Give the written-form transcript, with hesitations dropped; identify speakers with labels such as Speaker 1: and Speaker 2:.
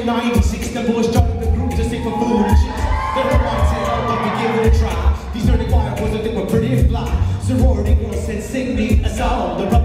Speaker 1: '96, the boys joined the group to sing for foolishness. They were one said, oh, let me give it a try. These dirty choir boys, I think were pretty fly. Sorority girls said, sing me a song. The